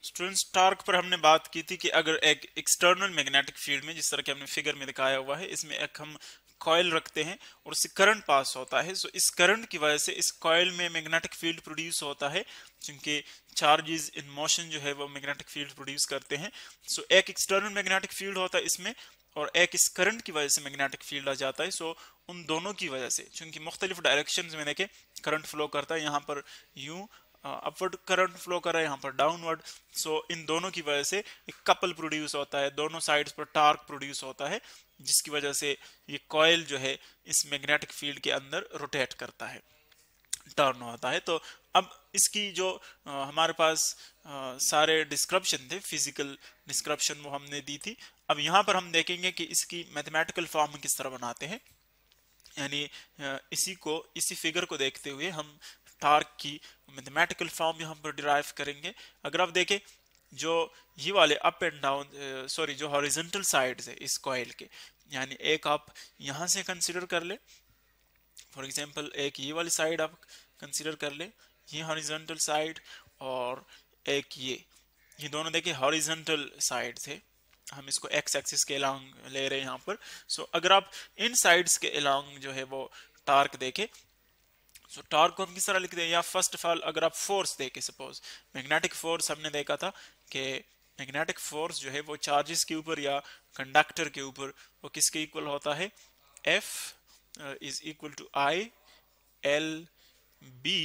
Students torque पर हमने बात की थी कि अगर एक एक्सटर्नल मैग्नेटिक फील्ड में, जिस तरह कि हमने फिगर में दिखाया हुआ है, इसमें एक हम कॉइल रखते हैं और उससे करंट पास होता है, सो इस करंट की वजह से इस कॉइल में मैग्नेटिक फील्ड प्रोड्यूस होता है, क्योंकि चार्जेस इन मोशन जो है वो मैग्नेटिक फील्ड प्रोड्यूस करते हैं। सो एक एक्सटर्नल मैग्नेटिक फील्ड होता है इसमें, और एक इस करंट की वजह से मैग्नेटिक फील्ड आ जाता है। सो उन दोनों की वजह से, क्योंकि मुख्तलिफ डायरेक्शन में देखे करंट फ्लो करता है, यहाँ पर यूं अपवर्ड करंट फ्लो कर रहा है, यहाँ पर डाउनवर्ड। सो इन दोनों की वजह से एक कपल प्रोड्यूस होता है, दोनों साइड्स पर टार्क प्रोड्यूस होता है, जिसकी वजह से ये कॉइल जो है इस मैग्नेटिक फील्ड के अंदर रोटेट करता है, टर्न होता है। तो अब इसकी जो हमारे पास सारे डिस्क्रिप्शन थे, फिजिकल डिस्क्रिप्शन वो हमने दी थी। अब यहाँ पर हम देखेंगे कि इसकी मैथमेटिकल फॉर्म किस तरह बनाते हैं, यानी इसी फिगर को देखते हुए हम टार्क की मैथमेटिकल फॉर्म यहाँ पर डिराइव करेंगे। अगर आप देखें जो ये वाले अप एंड डाउन सॉरी जो हॉरिजॉन्टल साइड्स है इस कॉइल के, यानी एक आप यहाँ से कंसीडर कर ले, फॉर एग्जांपल एक ये वाली साइड आप कंसीडर कर ले, ये हॉरिजॉन्टल साइड, और एक ये दोनों देखिए हॉरिजॉन्टल साइड्स है, हम इसको एक्स एक्सिस के अलोंग ले रहे हैं यहाँ पर। सो अगर आप इन साइड्स के अलोंग जो है वो टार्क देखें, सो टार्क को हम किस तरह लिखते हैं, या फर्स्ट ऑफ ऑल अगर आप फोर्स देखें, सपोज मैग्नेटिक फोर्स हमने देखा था कि मैग्नेटिक फोर्स जो है वो चार्जेस के ऊपर या कंडक्टर के ऊपर वो किसके इक्वल होता है, F is equal to I L B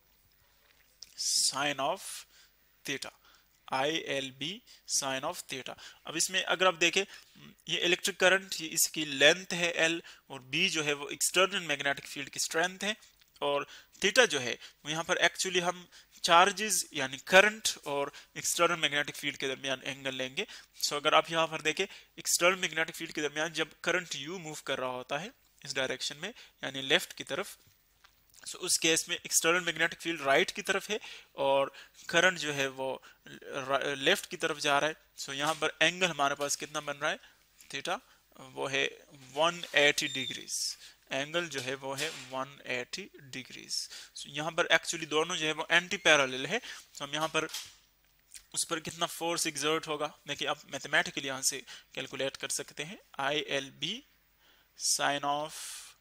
sine of theta, I L B sine of theta. अब इसमें अगर आप देखें ये इलेक्ट्रिक करंट, ये इसकी लेंथ है L, और B जो है वो एक्सटर्नल मैग्नेटिक फील्ड की स्ट्रेंथ है, और थीटा जो है वो यहाँ पर एक्चुअली हम चार्जेस यानी करंट और एक्सटर्नल मैग्नेटिक फील्ड के दरमियान एंगल लेंगे। सो अगर आप यहाँ पर देखें एक्सटर्नल मैग्नेटिक फील्ड के दरमियान जब करंट U मूव कर रहा होता है इस डायरेक्शन में, यानी लेफ्ट की तरफ, सो उस केस में एक्सटर्नल मैग्नेटिक फील्ड राइट की तरफ है और करंट जो है वो लेफ्ट की तरफ जा रहा है। सो यहाँ पर एंगल हमारे पास कितना बन रहा है, थीटा, वो है 180 डिग्रीज, एंगल जो है वो है 180 डिग्रीज। सो यहाँ पर एक्चुअली दोनों जो है वो एंटी पैरेलल है। तो हम यहाँ पर उस पर कितना फोर्स एग्जर्ट होगा, देखिए आप मैथमेटिकली यहाँ से कैलकुलेट कर सकते हैं, I L B sine of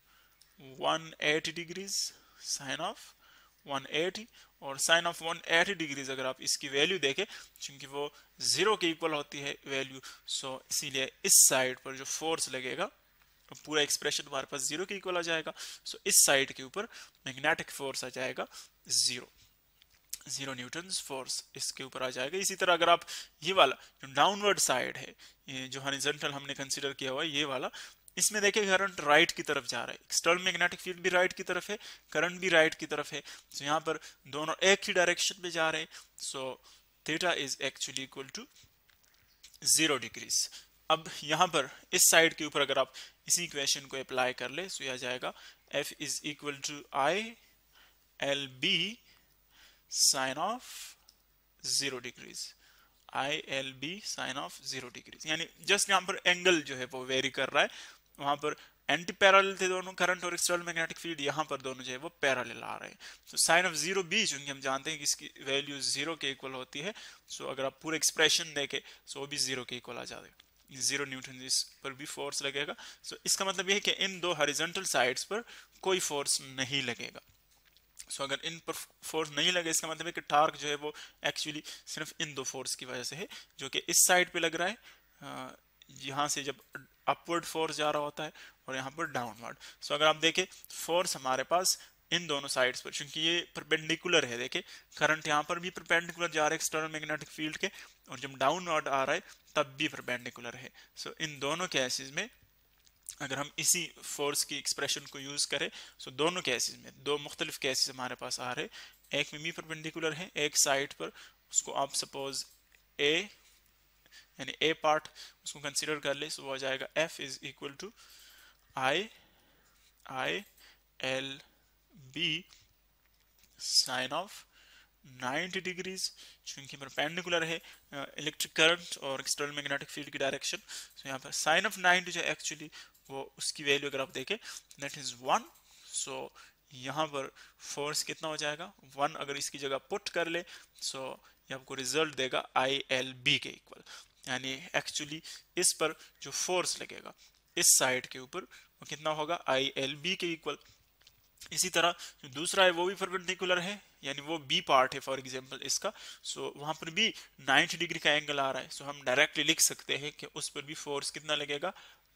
180 degrees, sine of 180, और साइन ऑफ 180 डिग्रीज अगर आप इसकी वैल्यू देखें, क्योंकि वो जीरो के इक्वल होती है वैल्यू, सो इसीलिए इस साइड पर जो फोर्स लगेगा तो पूरा एक्सप्रेशन हमारे पास जीरो के इक्वल आ जाएगा। सो इस साइड के ऊपर मैग्नेटिक फोर्स आ जाएगा जीरो न्यूटन फोर्स इसके ऊपर आ जाएगा। इसी तरह अगर आप ये वाला जो डाउनवर्ड साइड है, ये जो हॉरिजॉन्टल हमने कंसीडर किया हुआ है ये वाला, इसमें देखिए करंट राइट की तरफ जा रहा है, एक्सटर्नल मैग्नेटिक फील्ड भी राइट की तरफ है, करंट भी राइट की तरफ है। तो यहाँ पर दोनों एक ही डायरेक्शन में जा रहे हैं। So theta is actually equal to 0 degrees. अब यहाँ पर इस साइड के ऊपर अगर आप इसी इक्वेशन को अप्लाई कर ले, सो यह जाएगा F is equal to I L B sine of 0 degrees, I L B sine of 0 degrees, यानी जस्ट यहाँ पर एंगल जो है वो वेरी कर रहा है, वहां पर एंटी पैरेलल थे दोनों करंट और एक्सटर्नल मैग्नेटिक फील्ड, यहाँ पर दोनों जो है वो पैरेलल आ रहे हैं। तो साइन ऑफ 0 बी, चूंकि हम जानते हैं कि इसकी वैल्यू 0 के इक्वल होती है, सो अगर आप पूरा एक्सप्रेशन देखें सो वो भी 0 के इक्वल आ जाएगा, 0 न्यूटन इस पर भी फोर्स लगेगा। सो इसका मतलब यह है कि इन दो हॉरिजॉन्टल साइड्स पर कोई फोर्स नहीं लगेगा। सो अगर इन पर फोर्स नहीं लगे, इसका मतलब है कि टार्क जो है वो एक्चुअली सिर्फ इन दो फोर्स की वजह से है, जो कि इस साइड पे लग रहा है, यहाँ से जब अपवर्ड फोर्स जा रहा होता है, और यहाँ पर डाउनवर्ड। सो अगर आप देखें फोर्स हमारे पास इन दोनों साइड्स पर, क्योंकि ये परपेंडिकुलर है, देखें करंट यहाँ पर भी परपेंडिकुलर जा रहा है एक्सटर्नल मैग्नेटिक फील्ड के, और जब डाउनवर्ड आ रहा है तब भी परपेंडिकुलर है। सो इन दोनों केसेस में अगर हम इसी फोर्स की एक्सप्रेशन को यूज करें, सो दोनों केसेस में दो मुख्तलिफ केसेस हमारे पास आ रहे, एक में भी परपेंडिकुलर है एक साइड पर, उसको आप सपोज ए यानी ए पार्ट उसको कंसीडर कर ले, सो वो आ जाएगा F is equal to I L B sine of 90 degrees, चूंकि परपेंडिकुलर है इलेक्ट्रिक करंट और एक्सटर्नल मैग्नेटिक फील्ड की डायरेक्शन। सो यहाँ पर साइन ऑफ 90 जो एक्चुअली वो उसकी वैल्यू अगर आप देखें दैट इज 1। सो यहाँ पर फोर्स कितना हो जाएगा 1, अगर इसकी जगह पुट कर ले, सो ये आपको रिजल्ट देगा ILB के इक्वल। यानी एक्चुअली इस पर जो फोर्स लगेगा इस साइड के ऊपर वो कितना होगा, ILB के इक्वल। इसी तरह जो दूसरा है वो भी परपेंडिकुलर है, यानी वो बी पार्ट है फॉर एग्जांपल इसका, सो वहां पर भी 90 डिग्री का एंगल आ रहा है, सो हम डायरेक्टली लिख सकते हैं कि उस पर भी फोर्स कितना लगेगा,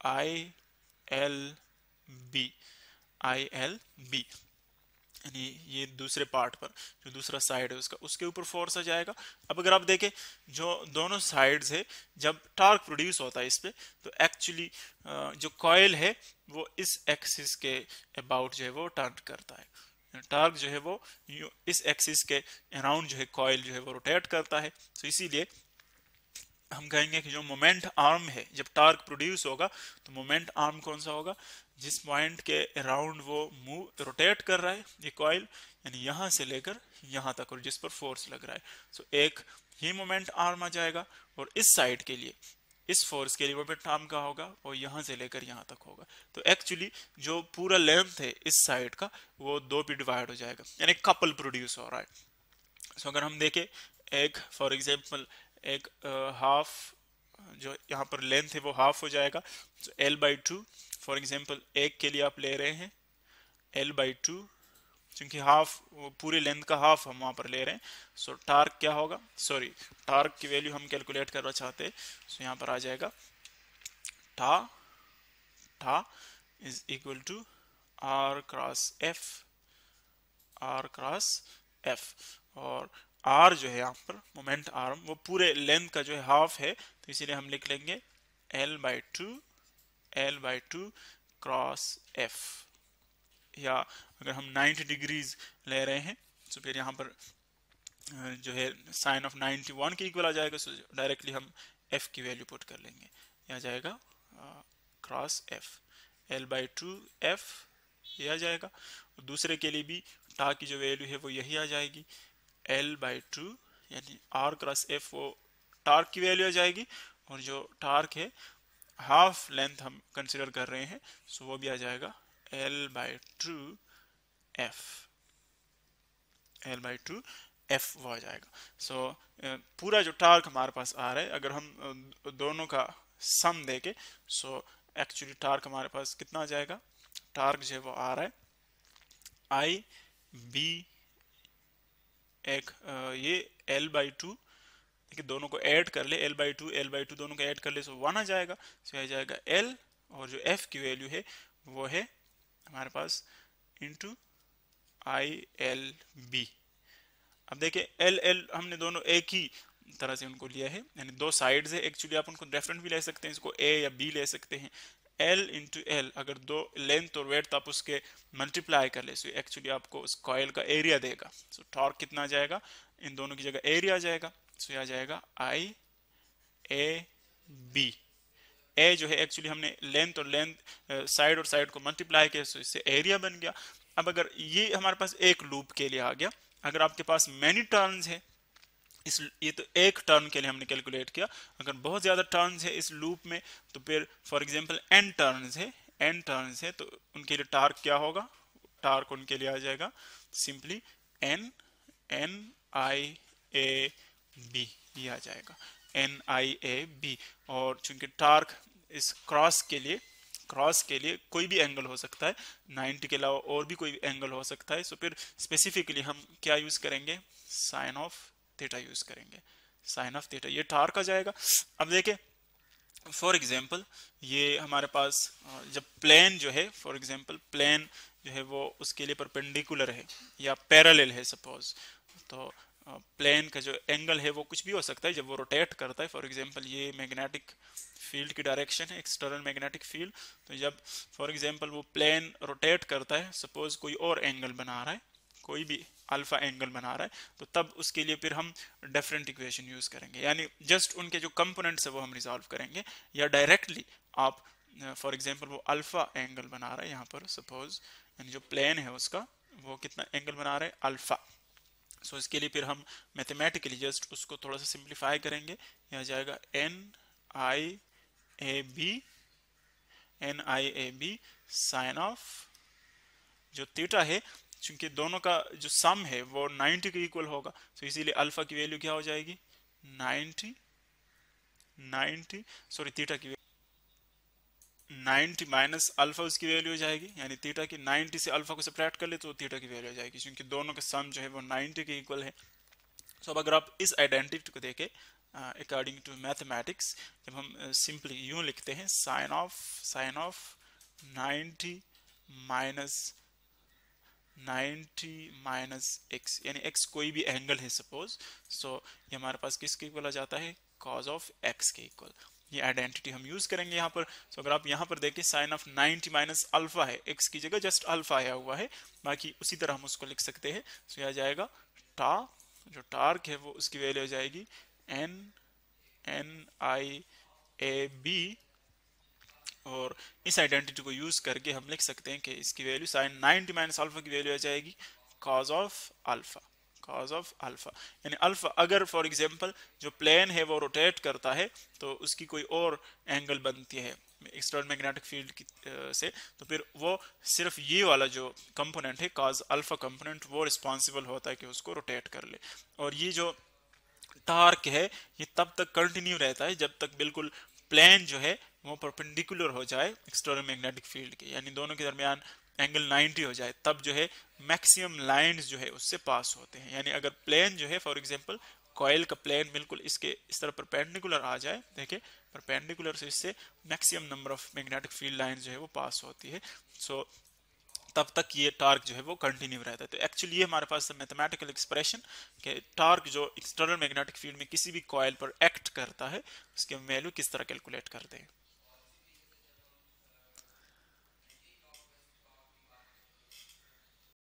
ILB। ILB यानी ये दूसरे पार्ट पर जो दूसरा साइड है उसका, उसके ऊपर फोर्स आ जाएगा। अब अगर आप देखें जो दोनों साइड्स है, जब टार्क प्रोड्यूस होता है इस पे, तो एक्चुअली जो कॉइल है वो इस एक्सिस के अबाउट जो है वो टर्न करता है। टार्क जो है वो इस एक्सिस के अराउंड जो है कॉइल जो है वो रोटेट करता है। तो इसीलिए हम कहेंगे कि जो मोमेंट आर्म है जब टार्क प्रोड्यूस होगा, तो मोमेंट आर्म कौन सा होगा, जिस पॉइंट के अराउंड वो मूव रोटेट कर रहा है ये कॉइल, यानी यहां से लेकर यहां तक, और जिस पर फोर्स लग रहा है। सो एक ही मोमेंट आर्म आ जाएगा, और इस साइड के लिए इस फोर्स के लिए मोमेंट आर्म का होगा और यहां से लेकर यहां तक होगा। तो एक्चुअली जो पूरा लेंथ है इस साइड का वो दो पे डिवाइड हो जाएगा, यानी कपल प्रोड्यूस हो रहा है। सो अगर हम देखें एक फॉर एग्जांपल एक हाफ जो यहाँ पर लेंथ है वो हाफ हो जाएगा, तो L/2 फॉर एग्जांपल एक के लिए आप ले रहे हैं L/2, क्योंकि हाफ वो पूरे लेंथ का हाफ हम वहां पर ले रहे हैं। सो टार्क क्या होगा, सॉरी टार्क की वैल्यू हम कैलकुलेट करना चाहते हैं, सो यहाँ पर आ जाएगा tau is equal to R cross F, और R जो है यहाँ पर मोमेंट आर्म वो पूरे लेंथ का जो है हाफ है, तो इसीलिए हम लिख लेंगे L/2 क्रॉस F। या अगर हम 90 डिग्रीज ले रहे हैं तो फिर यहाँ पर जो है साइन ऑफ 91 के इक्वल आ जाएगा, सो डायरेक्टली हम F की वैल्यू पुट कर लेंगे, यह आ जाएगा क्रॉस F, L/2 F ये आ जाएगा। और दूसरे के लिए भी टा की जो वैल्यू है वो यही आ जाएगी, L/2 यानी R क्रॉस F वो टार्क की वैल्यू आ जाएगी, और जो टार्क है हाफ लेंथ हम कंसिडर कर रहे हैं, सो वो भी आ जाएगा L/2 F वो आ जाएगा। सो पूरा जो टार्क हमारे पास आ रहा है, अगर हम दोनों का सम देके, सो एक्चुअली टार्क हमारे पास कितना आ जाएगा, टार्क जो है वो आ रहा है IB एक ये L/2, देखिए दोनों को ऐड कर ले, L/2 दोनों को ऐड कर ले, सो 1 आ जाएगा। सो आ जाएगा L, और जो F की वैल्यू है वो है हमारे पास इंटू ILB। अब देखिए L हमने दोनों एक ही तरह से उनको लिया है, यानी दो साइड्स है, एक्चुअली आप उनको डिफरेंट भी ले सकते हैं, इसको A या B ले सकते हैं। L इंटू L, अगर दो लेंथ और वेट आप उसके मल्टीप्लाई कर ले, सो एक्चुअली आपको उस कॉइल का एरिया देगा। सो टॉर्क कितना आ जाएगा, इन दोनों की जगह एरिया आ जाएगा, सो आ जाएगा IAB। ए जो है एक्चुअली हमने लेंथ और साइड को मल्टीप्लाई किया, सो इससे एरिया बन गया। अब अगर ये हमारे पास एक लूप के लिए आ गया, अगर आपके पास मैनी टर्न्स है ये तो एक टर्न के लिए हमने कैलकुलेट किया, अगर बहुत ज्यादा टर्न्स है इस लूप में, तो फिर फॉर एग्जांपल n टर्न्स है, तो उनके लिए टार्क क्या होगा, टार्क उनके लिए आ जाएगा सिंपली NIAB, ये आ जाएगा NIAB। और चूंकि टार्क इस क्रॉस के लिए कोई भी एंगल हो सकता है, 90 के अलावा और भी कोई एंगल हो सकता है, सो फिर स्पेसिफिकली हम क्या यूज करेंगे, साइन ऑफ थीटा यूज करेंगे, साइन ऑफ थीटा, ये टार्क आ जाएगा। अब देखें फॉर एग्जांपल ये हमारे पास जब प्लेन जो है, फॉर एग्जांपल प्लेन जो है वो उसके लिए परपेंडिकुलर है या पैरेलल है सपोज, तो प्लेन का जो एंगल है वो कुछ भी हो सकता है जब वो रोटेट करता है। फॉर एग्जांपल ये मैग्नेटिक फील्ड की डायरेक्शन है, एक्सटर्नल मैग्नेटिक फील्ड, तो जब फॉर एग्जांपल वो प्लेन रोटेट करता है, सपोज कोई और एंगल बना रहा है, कोई भी अल्फा एंगल बना रहा है, तो तब उसके लिए फिर हम डिफरेंट इक्वेशन यूज करेंगे, यानी जस्ट उनके जो कंपोनेंट्स है वो हम रिजॉल्व करेंगे, या डायरेक्टली आप फॉर एग्जांपल वो अल्फा एंगल बना रहा है यहाँ पर सपोज, यानी जो प्लेन है उसका वो कितना एंगल बना रहा है, अल्फा। सो इसके लिए फिर हम मैथमेटिकली जस्ट उसको थोड़ा सा सिंप्लीफाई करेंगे, यह आ जाएगा NIAB साइन ऑफ जो थीटा है चूंकि दोनों का जो सम है वो 90 के इक्वल होगा, तो इसीलिए अल्फा की वैल्यू क्या हो जाएगी 90, सॉरी थीटा की 90 माइनस अल्फा उसकी वैल्यू हो जाएगी, यानी थीटा की 90 से अल्फा को सब्ट्रैक्ट कर ले तो थीटा की वैल्यू हो जाएगी, क्योंकि दोनों का सम जो है वो 90 के इक्वल है। तो अब अगर आप इस आइडेंटिटी को देखें अकॉर्डिंग टू मैथमेटिक्स, जब हम सिंपली यूं लिखते हैं sine of 90 minus 90 minus X, यानी एक्स कोई भी एंगल है सपोज, सो ये हमारे पास किसके इक्वल आ जाता है कॉज ऑफ एक्स के इक्वल। ये आइडेंटिटी हम यूज करेंगे यहाँ पर। सो अगर आप यहाँ पर देखें साइन ऑफ 90 माइनस अल्फा है, एक्स की जगह जस्ट अल्फा आया हुआ है, बाकी उसी तरह हम उसको लिख सकते हैं। सो यह जाएगा टा, जो टार्क है वो उसकी वैल्यू हो जाएगी NIAB, और इस आइडेंटिटी को यूज करके हम लिख सकते हैं कि इसकी वैल्यू साइन 90 माइनस अल्फा की वैल्यू आ जाएगी कॉज ऑफ अल्फा, यानी अल्फा अगर फॉर एग्जांपल जो प्लेन है वो रोटेट करता है तो उसकी कोई और एंगल बनती है एक्सटर्नल मैग्नेटिक फील्ड की से, तो फिर वो सिर्फ ये वाला जो कंपोनेंट है कॉज अल्फा कंपोनेंट वो रिस्पॉन्सिबल होता है कि उसको रोटेट कर ले। और ये जो टार्क है ये तब तक कंटिन्यू रहता है जब तक बिल्कुल प्लेन जो है वो परपेंडिकुलर हो जाए एक्सटर्नल मैग्नेटिक फील्ड के, यानी दोनों के दरमियान एंगल 90 हो जाए, तब जो है मैक्सिमम लाइंस जो है उससे पास होते हैं। यानी अगर प्लेन जो है फॉर एग्जांपल कॉइल का प्लेन बिल्कुल इसके इस तरह परपेंडिकुलर आ जाए, देखिए परपेंडिकुलर से इससे maximum number of magnetic field line जो है वो पास होती है। सो तब तक ये टार्क जो है वो कंटिन्यू रहता है। तो एक्चुअली ये हमारे पास मैथमेटिकल एक्सप्रेशन कि टार्क जो एक्सटर्नल मैग्नेटिक फील्ड में किसी भी कॉइल पर एक्ट करता है उसकी वैल्यू किस तरह कैलकुलेट करते हैं।